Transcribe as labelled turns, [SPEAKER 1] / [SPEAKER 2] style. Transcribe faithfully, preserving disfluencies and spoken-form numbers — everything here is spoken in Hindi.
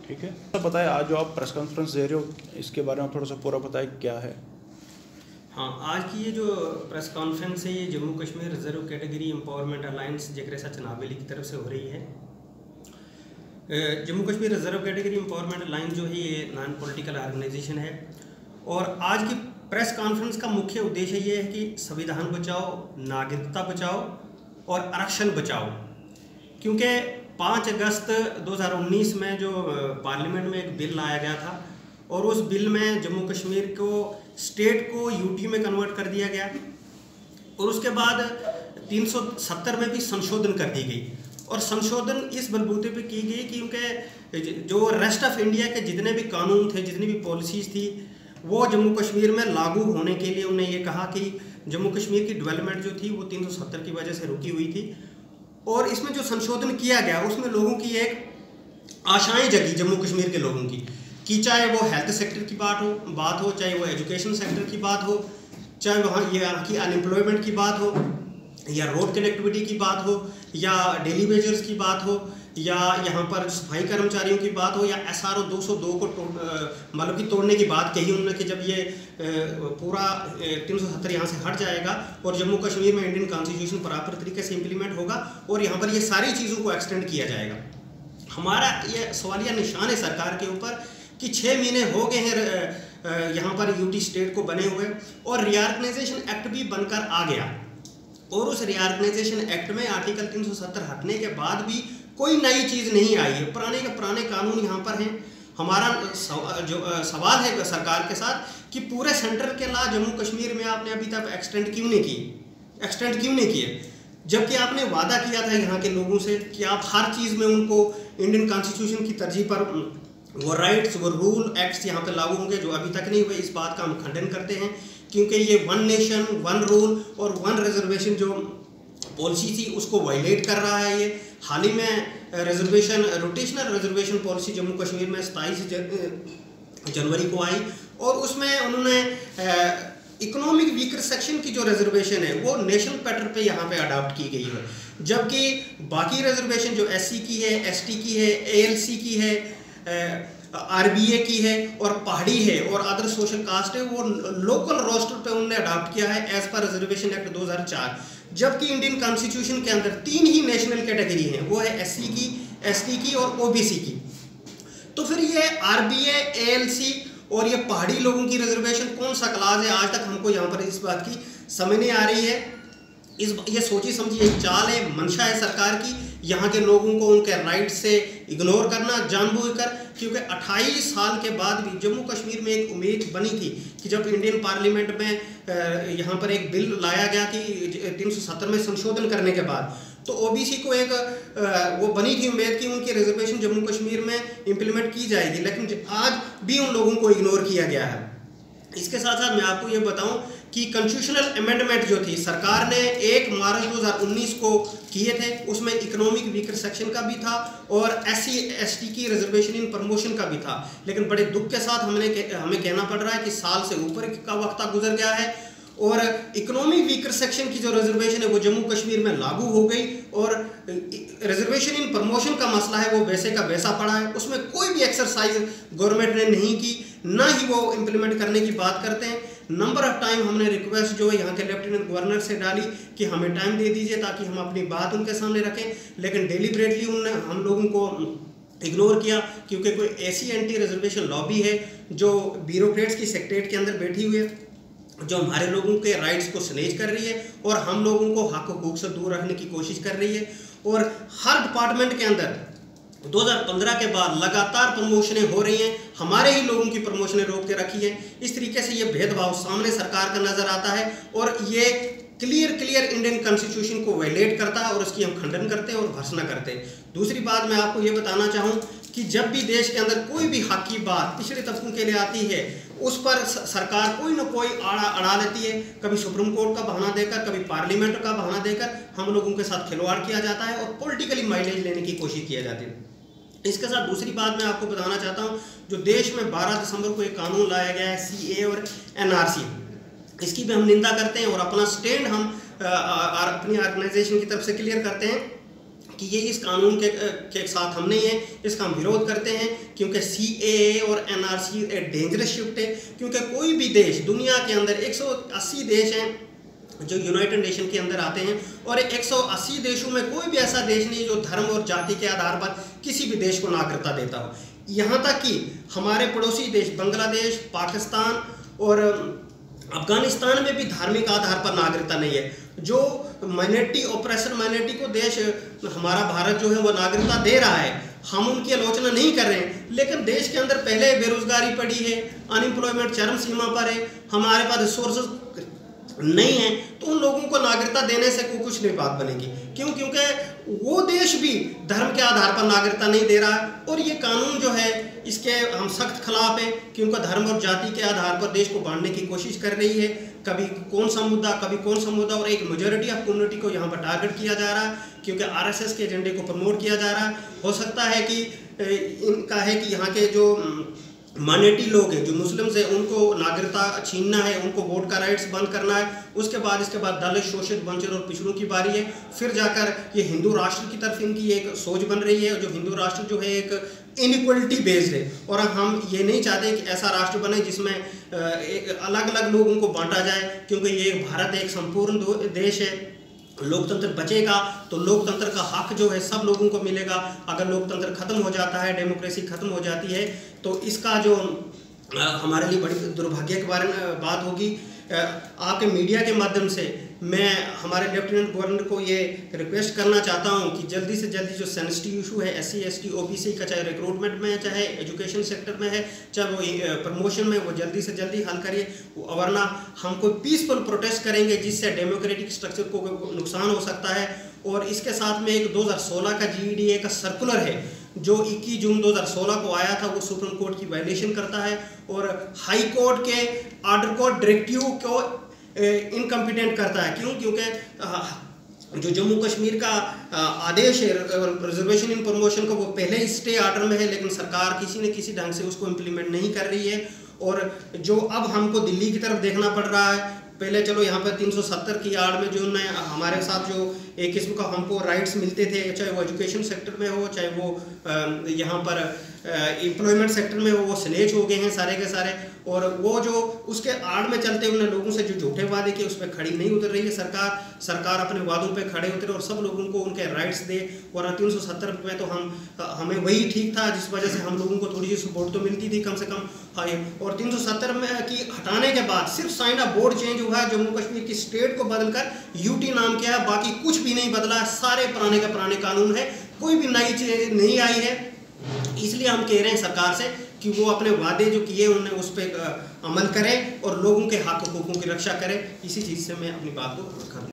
[SPEAKER 1] ठीक है, तो बताएं आज जो आप प्रेस कॉन्फ्रेंस दे रहे हो इसके बारे में थोड़ा सा पूरा बताएं क्या है।
[SPEAKER 2] हाँ, आज की ये जो प्रेस कॉन्फ्रेंस है ये Jammu Kashmir reserve category empowerment alliance जगरेसा चनाबेली की तरफ से हो रही है। Jammu Kashmir reserve category empowerment alliance जो है ये नॉन पॉलिटिकल ऑर्गेनाइजेशन है और आज की प्रेस कॉन्फ्रेंस का मुख्य उद्देश्य ये है कि संविधान बचाओ, नागरिकता बचाओ और आरक्षण बचाओ। क्योंकि पाँच अगस्त दो हज़ार उन्नीस में जो पार्लियामेंट में एक बिल लाया गया था और उस बिल में जम्मू कश्मीर को स्टेट को यूटी में कन्वर्ट कर दिया गया और उसके बाद तीन सौ सत्तर में भी संशोधन कर दी गई और संशोधन इस बलबूते पे की गई क्योंकि जो रेस्ट ऑफ इंडिया के जितने भी कानून थे, जितनी भी पॉलिसीज़ थी, वो जम्मू कश्मीर में लागू होने के लिए उन्हें ये कहा कि जम्मू कश्मीर की डेवलपमेंट जो थी वो तीन सौ सत्तर की वजह से रुकी हुई थी। और इसमें जो संशोधन किया गया उसमें लोगों की एक आशाएं जगी जम्मू कश्मीर के लोगों की कि चाहे वो हेल्थ सेक्टर की बात हो बात हो चाहे वो एजुकेशन सेक्टर की बात हो, चाहे वहाँ ये यहाँ की अनएम्प्लॉयमेंट की बात हो या रोड कनेक्टिविटी की बात हो या डेली वेजर्स की बात हो या यहाँ पर सफाई कर्मचारियों की बात हो या एस आर ओ दो सौ दो को मतलब कि तोड़ने की बात कही उन्होंने कि जब ये पूरा तीन सौ सत्तर यहाँ से हट जाएगा और जम्मू कश्मीर में इंडियन कॉन्स्टिट्यूशन प्रॉपर तरीके से इम्प्लीमेंट होगा और यहाँ पर ये सारी चीज़ों को एक्सटेंड किया जाएगा। हमारा ये सवालिया निशान है सरकार के ऊपर कि छः महीने हो गए हैं यहाँ पर यूटी स्टेट को बने हुए और रीऑर्गेनाइजेशन एक्ट भी बनकर आ गया और उस रीऑर्गेनाइजेशन एक्ट में आर्टिकल तीन सौ सत्तर हटने के बाद भी कोई नई चीज़ नहीं आई है। पुराने के पुराने कानून यहाँ पर हैं। हमारा जो सवाल है सरकार के साथ कि पूरे सेंट्रल के लॉ जम्मू कश्मीर में आपने अभी तक एक्सटेंड क्यों नहीं किए एक्सटेंड क्यों नहीं किए जबकि आपने वादा किया था यहाँ के लोगों से कि आप हर चीज़ में उनको इंडियन कॉन्स्टिट्यूशन की तरजीह पर वो राइट्स वो रूल एक्ट्स यहाँ पे लागू होंगे, जो अभी तक नहीं हुए। इस बात का हम खंडन करते हैं क्योंकि ये वन नेशन वन रूल और वन रिजर्वेशन जो पॉलिसी थी उसको वायलेट कर रहा है। ये हाल ही में reservation rotational reservation policy Jammu Kashmir में सताईस जनवरी को आई और उसमें उन्होंने इकोनॉमिक वीकर सेक्शन की जो रिजर्वेशन है वो नेशनल पैटर्न पे यहाँ पे अडॉप्ट की गई है, जबकि बाकी रिजर्वेशन जो एससी की है, एसटी की है, एएलसी की है, आरबीए की है और पहाड़ी है और अदर सोशल कास्ट है, वो लोकल रोस्टर पे उन्होंने अडॉप्ट किया है एज पर रिजर्वेशन एक्ट दो हज़ार चार। जबकि इंडियन कॉन्स्टिट्यूशन के अंदर तीन ही नेशनल कैटेगरी हैं, वो है एससी की, एसटी की और ओबीसी की। तो फिर ये आरबीए, एएलसी और ये पहाड़ी लोगों की रिजर्वेशन कौन सा क्लास है, आज तक हमको यहाँ पर इस बात की समझ नहीं आ रही है। इस ये सोची समझी एक चाल है, मंशा है सरकार की यहाँ के लोगों को उनके राइट से इग्नोर करना जानबूझकर, क्योंकि अट्ठाईस साल के बाद भी जम्मू कश्मीर में एक उम्मीद बनी थी कि जब इंडियन पार्लियामेंट में यहाँ पर एक बिल लाया गया कि तीन सौ सत्तर में संशोधन करने के बाद तो ओबीसी को एक वो बनी थी उम्मीद कि उनकी रिजर्वेशन जम्मू कश्मीर में इम्प्लीमेंट की जाएगी, लेकिन आज भी उन लोगों को इग्नोर किया गया है। इसके साथ साथ मैं आपको ये बताऊं कि कॉन्स्टिट्यूशनल अमेंडमेंट जो थी सरकार ने एक मार्च दो हज़ार उन्नीस को किए थे, उसमें इकोनॉमिक वीकर सेक्शन का भी था और एससी एसटी की रिजर्वेशन इन प्रमोशन का भी था। लेकिन बड़े दुख के साथ हमने हमें कहना पड़ रहा है कि साल से ऊपर का वक्त गुजर गया है और इकोनॉमिक वीकर सेक्शन की जो रिजर्वेशन है वो जम्मू कश्मीर में लागू हो गई और रिजर्वेशन इन प्रमोशन का मसला है वो वैसे का वैसा पड़ा है। उसमें कोई भी एक्सरसाइज गवर्नमेंट ने नहीं की, ना ही वो इम्प्लीमेंट करने की बात करते हैं। नंबर ऑफ टाइम हमने रिक्वेस्ट जो है यहाँ के लेफ्टिनेंट गवर्नर से डाली कि हमें टाइम दे दीजिए ताकि हम अपनी बात उनके सामने रखें, लेकिन डेलिबरेटली उन्होंने हम लोगों को इग्नोर किया क्योंकि कोई ऐसी एंटी रिजर्वेशन लॉबी है जो ब्यूरोक्रेट्स की सेक्रेटरीट के अंदर बैठी हुई है, जो हमारे लोगों के राइट्स को स्नेज कर रही है और हम लोगों को हक हुकूक से दूर रखने की कोशिश कर रही है। और हर डिपार्टमेंट के अंदर दो हज़ार पंद्रह के बाद लगातार प्रमोशनें हो रही हैं, हमारे ही लोगों की प्रमोशनें रोक के रखी हैं। इस तरीके से ये भेदभाव सामने सरकार का नज़र आता है और ये क्लियर क्लियर इंडियन कॉन्स्टिट्यूशन को वायलेट करता है और उसकी हम खंडन करते हैं और भर्त्सना करते हैं। दूसरी बात मैं आपको ये बताना चाहूँ कि जब भी देश के अंदर कोई भी हक की बात पिछड़े तबकों के लिए आती है उस पर सरकार कोई ना कोई आड़ा अड़ा लेती है, कभी सुप्रीम कोर्ट का बहाना देकर, कभी पार्लियामेंट का बहाना देकर हम लोगों के साथ खिलवाड़ किया जाता है और पॉलिटिकली माइलेज लेने की कोशिश की जाती है। इसके साथ दूसरी बात मैं आपको बताना चाहता हूँ, जो देश में बारह दिसंबर को एक कानून लाया गया है सी ए और एन आर सी, इसकी भी हम निंदा करते हैं और अपना स्टैंड हम आ, आ, अपनी ऑर्गेनाइजेशन की तरफ से क्लियर करते हैं कि ये इस कानून के के साथ हम नहीं हैं, इसका हम विरोध करते हैं, क्योंकि सी ए ए और एन आर सी एक डेंजरस शिफ्ट है। क्योंकि कोई भी देश दुनिया के अंदर एक सौ अस्सी देश हैं जो यूनाइटेड नेशन के अंदर आते हैं, और एक सौ अस्सी देशों में कोई भी ऐसा देश नहीं जो धर्म और जाति के आधार पर किसी भी देश को नागरिकता देता हो। यहाँ तक कि हमारे पड़ोसी देश बांग्लादेश, पाकिस्तान और अफगानिस्तान में भी धार्मिक आधार पर नागरिकता नहीं है। जो माइनॉरिटी ऑपरेशन माइनॉरिटी को देश हमारा भारत जो है वो नागरिकता दे रहा है, हम उनकी आलोचना नहीं कर रहे हैं, लेकिन देश के अंदर पहले बेरोजगारी पड़ी है, अनएम्प्लॉयमेंट चरम सीमा पर है, हमारे पास रिसोर्सेज नहीं है, तो उन लोगों को नागरिकता देने से कोई कुछ नहीं बात बनेगी। क्यों? क्योंकि वो देश भी धर्म के आधार पर नागरिकता नहीं दे रहा है, और ये कानून जो है इसके हम सख्त खिलाफ हैं, क्योंकि धर्म और जाति के आधार पर देश को बांटने की कोशिश कर रही है। कभी कौन सा मुद्दा, कभी कौन सा मुद्दा, और एक मेजॉरिटी ऑफ कम्युनिटी को यहाँ पर टारगेट किया जा रहा है, क्योंकि आर एस एस के एजेंडे को प्रमोट किया जा रहा है। हो सकता है कि इनका है कि यहाँ के जो माइनॉरिटी लोग हैं, जो मुस्लिम्स हैं, उनको नागरिकता छीनना है, उनको वोट का राइट्स बंद करना है। उसके बाद इसके बाद दलित, शोषित, वंचित और पिछड़ों की बारी है। फिर जाकर ये हिंदू राष्ट्र की तरफ इनकी एक सोच बन रही है, जो हिंदू राष्ट्र जो है एक इनइक्वलिटी बेस्ड है, और हम ये नहीं चाहते कि ऐसा राष्ट्र बने जिसमें अलग अलग लोगों को बांटा जाए, क्योंकि ये भारत एक संपूर्ण देश है। लोकतंत्र बचेगा तो लोकतंत्र का हक जो है सब लोगों को मिलेगा। अगर लोकतंत्र खत्म हो जाता है, डेमोक्रेसी खत्म हो जाती है, तो इसका जो हमारे लिए बड़ी दुर्भाग्य के बारे में बात होगी। आपके मीडिया के माध्यम से मैं हमारे लेफ्टिनेंट गवर्नर को ये रिक्वेस्ट करना चाहता हूँ कि जल्दी से जल्दी जो सेंसिटिव इशू है S C S T O B C का, चाहे रिक्रूटमेंट में है, चाहे एजुकेशन सेक्टर में है, चाहे वो प्रमोशन में, वो जल्दी से जल्दी हल करिए, वरना हम कोई पीसफुल प्रोटेस्ट करेंगे जिससे डेमोक्रेटिक स्ट्रक्चर को नुकसान हो सकता है। और इसके साथ में एक दो हज़ार सोलह का जी ई डी ए का सर्कुलर है जो इक्कीस जून दो हज़ार सोलह को आया था, वो सुप्रीम कोर्ट की वायलेशन करता है और हाई कोर्ट के ऑर्डर को, डायरेक्टिव को इनकम्पिटेंट करता है। क्यों? क्योंकि जो जम्मू कश्मीर का आदेश है रिजर्वेशन इन प्रमोशन का, वो पहले ही स्टे ऑर्डर में है, लेकिन सरकार किसी न किसी ढंग से उसको इम्प्लीमेंट नहीं कर रही है। और जो अब हमको दिल्ली की तरफ देखना पड़ रहा है, पहले चलो यहाँ पर तीन सौ सत्तर की आड़ में जो ने हमारे साथ जो एक किस्म का हमको राइट्स मिलते थे, चाहे वो एजुकेशन सेक्टर में हो, चाहे वो यहाँ पर एम्प्लॉयमेंट सेक्टर में हो, वो स्नेच हो गए हैं सारे के सारे। और वो जो उसके आड़ में चलते उन्हें लोगों से जो झूठे वादे किए उस पर खड़ी नहीं उतर रही है सरकार। सरकार अपने वादों पे खड़े उतरे और सब लोगों को उनके राइट्स दे। और तीन सौ सत्तर में तो हम हमें वही ठीक था, जिस वजह से हम लोगों को थोड़ी सी सपोर्ट तो मिलती थी कम से कम। हाँ, और तीन सौ सत्तर में की हटाने के बाद सिर्फ साइंड ऑफ बोर्ड चेंज हुआ है, जम्मू कश्मीर की स्टेट को बदलकर यूटी नाम किया है, बाकी कुछ भी नहीं बदला। सारे पुराने के पुराने कानून है, कोई भी नई चीज नहीं आई है। इसलिए हम कह रहे हैं सरकार से कि वो अपने वादे जो किए उन्हें उस पर अमल करें और लोगों के हक हकूकों की रक्षा करें। इसी चीज़ से मैं अपनी बात को खत्म